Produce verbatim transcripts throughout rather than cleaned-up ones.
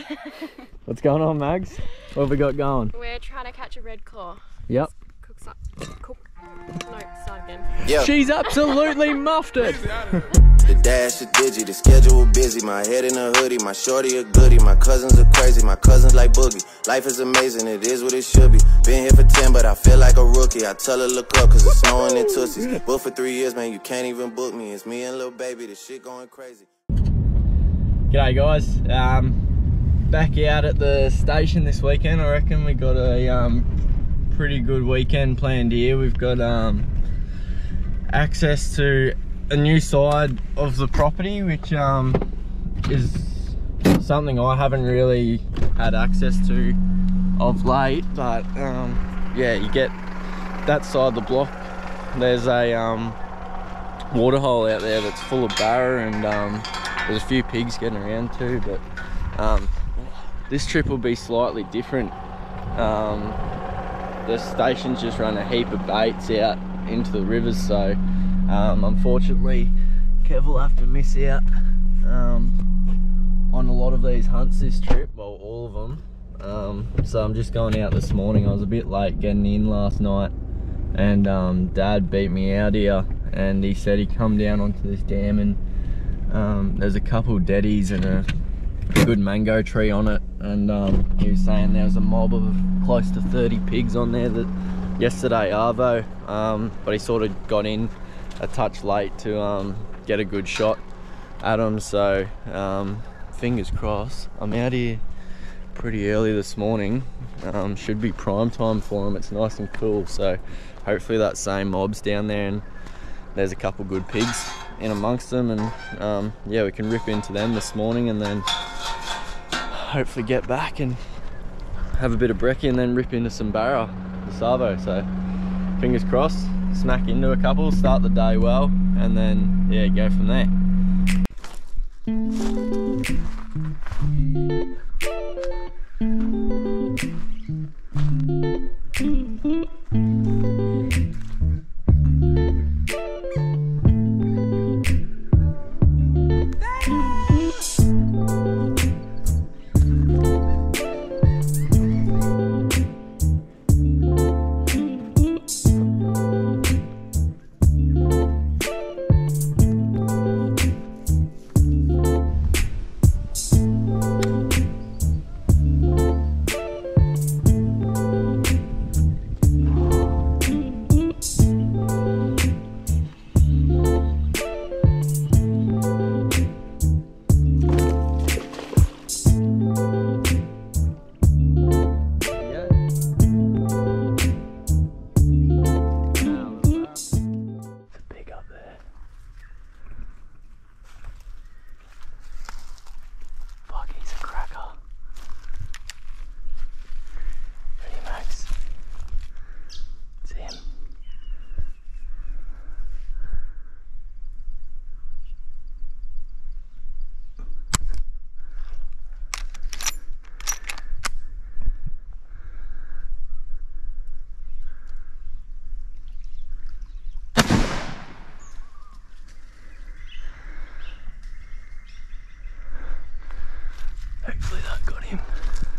What's going on, Mags? What have we got going? We're trying to catch a red claw. Yep. Cook some. Cook. No, start again. Yeah. She's absolutely muffed it. The dash is digi, the schedule busy. My head in a hoodie, my shorty a goodie. My cousins are crazy, my cousins like boogie. Life is amazing, it is what it should be. Been here for ten, but I feel like a rookie. I tell her look up, cause it's snowing in Tootsies. Booked for three years, man, you can't even book me. It's me and little baby, this shit going crazy. G'day guys, um, back out at the station this weekend. I reckon we got a um, pretty good weekend planned here. We've got um, access to a new side of the property, which um, is something I haven't really had access to of late, but um, yeah, you get that side of the block. There's a um, waterhole out there that's full of barra, and um, there's a few pigs getting around too, but um, this trip will be slightly different. Um, the station's just run a heap of baits out into the rivers, so um, unfortunately Kev will have to miss out um, on a lot of these hunts this trip, well, all of them. Um, so I'm just going out this morning. I was a bit late getting in last night, and um, Dad beat me out here, and he said he'd come down onto this dam, and um, there's a couple deadies and a good mango tree on it, and um, he was saying there was a mob of close to thirty pigs on there that yesterday arvo, um, but he sort of got in a touch late to um, get a good shot at them, so um, fingers crossed. I'm out here pretty early this morning, um, should be prime time for them. It's nice and cool, so hopefully that same mob's down there and there's a couple good pigs in amongst them, and um, yeah, we can rip into them this morning and then hopefully get back and have a bit of brekkie and then rip into some barra, the Savo. So fingers crossed, smack into a couple, start the day well, and then yeah, go from there. Hopefully that got him.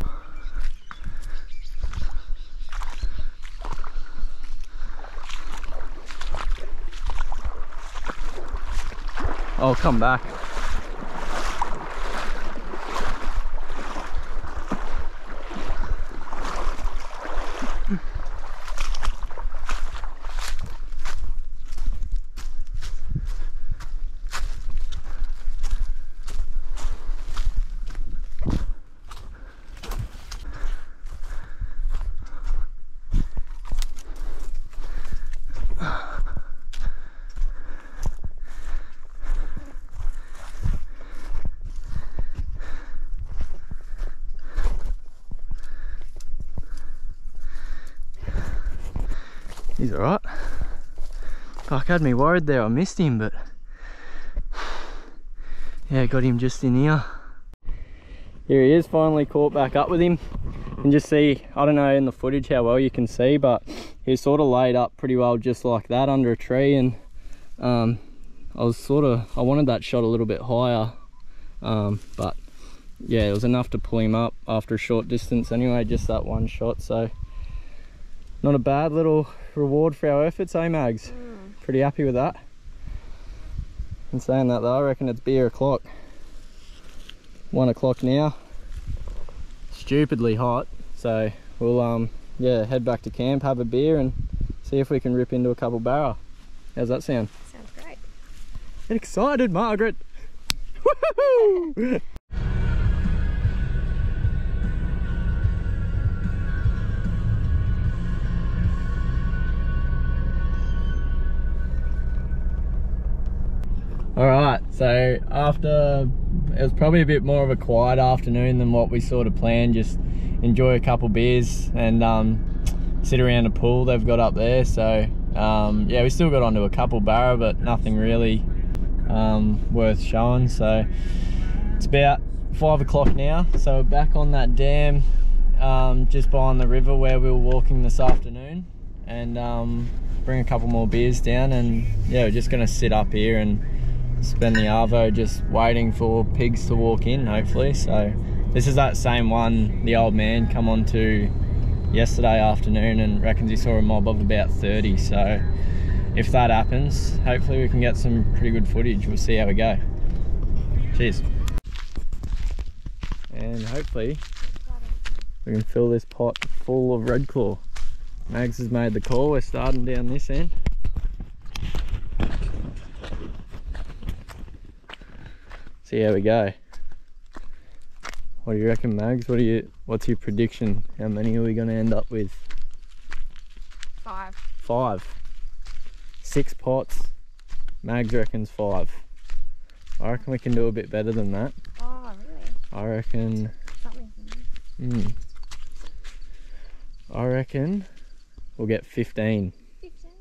I'll come back. He's alright. Fuck, had me worried there, I missed him, but yeah, got him just in here. Here he is, finally caught back up with him. You can just see, I don't know in the footage how well you can see, but he's sort of laid up pretty well just like that under a tree, and um, I was sort of, I wanted that shot a little bit higher, um, but yeah, it was enough to pull him up after a short distance anyway, just that one shot. So not a bad little reward for our efforts, eh Mags? Mm. Pretty happy with that. And saying that though, I reckon it's beer o'clock. One o'clock now. Stupidly hot. So we'll um yeah, head back to camp, have a beer and see if we can rip into a couple barra. How's that sound? Sounds great. Get excited, Margaret! Woohoo! Alright, so after, it was probably a bit more of a quiet afternoon than what we sort of planned, just enjoy a couple beers and um, sit around a pool they've got up there. So um, yeah, we still got onto a couple barra, but nothing really um, worth showing. So it's about five o'clock now, so we're back on that dam um, just by on the river where we were walking this afternoon, and um, bring a couple more beers down, and yeah, we're just gonna sit up here and spend the arvo just waiting for pigs to walk in, hopefully. So this is that same one the old man come on to yesterday afternoon and reckons he saw a mob of about thirty. So if that happens, hopefully we can get some pretty good footage. We'll see how we go. Cheers. And hopefully we can fill this pot full of REDCLAW. Mags has made the call. We're starting down this end. See how we go. What do you reckon, Mags? What do you? What's your prediction? How many are we going to end up with? Five. Five. Six pots. Mags reckons five. I reckon we can do a bit better than that. Oh, really? I reckon. Something. Hmm. I reckon we'll get fifteen. Fifteen.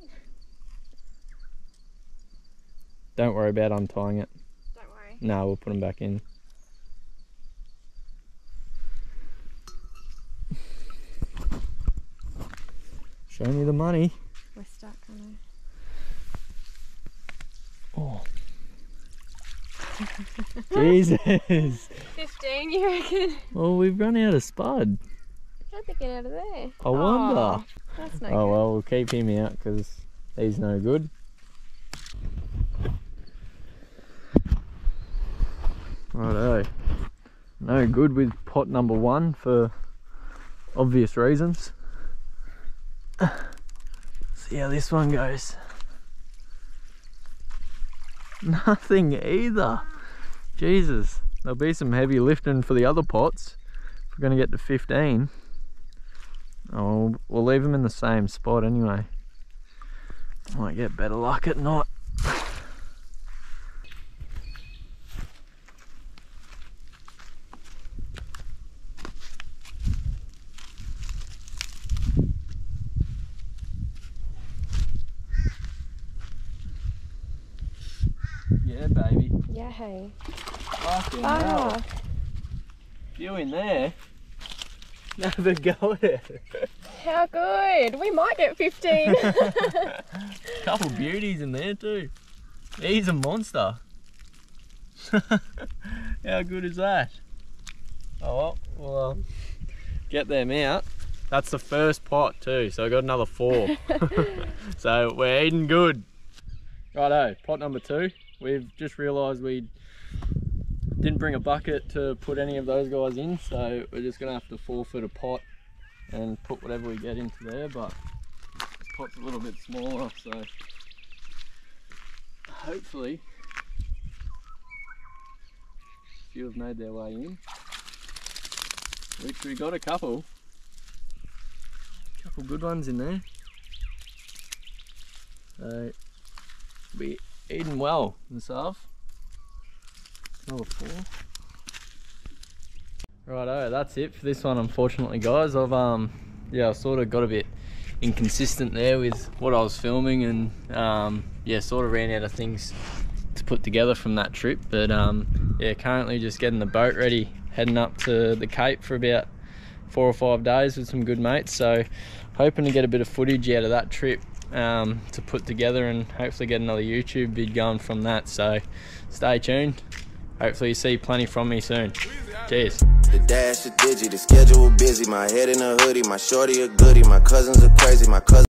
Don't worry about untying it. Don't worry. No, we'll put them back in. Show me the money. We're stuck, I know. Oh. Jesus. Fifteen, you reckon? Well, we've run out of spud. How'd they get out of there? I wonder. Oh, that's no oh good. well, we'll keep him out because he's no good. Righto. No good with pot number one for obvious reasons. See how this one goes. Nothing either. Jesus. There'll be some heavy lifting for the other pots if we're going to get to fifteen. Oh, we'll leave them in the same spot anyway. Might get better luck at night. Yeah, baby. Yeah, hey. Fucking Ah. hell. You in there? Never go there. How good. We might get fifteen. Couple beauties in there too. He's a monster. How good is that? Oh well, we'll um, get them out. That's the first pot too, so I got another four. So we're eating good. Righto, pot number two. We've just realised we didn't bring a bucket to put any of those guys in, so we're just gonna have to forfeit a pot and put whatever we get into there. But this pot's a little bit smaller, so hopefully a few have made their way in, which we got a couple couple good ones in there, so we eating well this half. Another four. Righto, that's it for this one, unfortunately, guys. I've um yeah, I sort of got a bit inconsistent there with what I was filming, and um yeah, sort of ran out of things to put together from that trip. But um yeah, currently just getting the boat ready, heading up to the Cape for about four or five days with some good mates. So hoping to get a bit of footage out of that trip um to put together, and hopefully get another YouTube vid going from that. So stay tuned. Hopefully you see plenty from me soon. Cheers. The dash a digi, the schedule busy. My head in a hoodie, my shorty a goodie. My cousins are crazy, my cousins.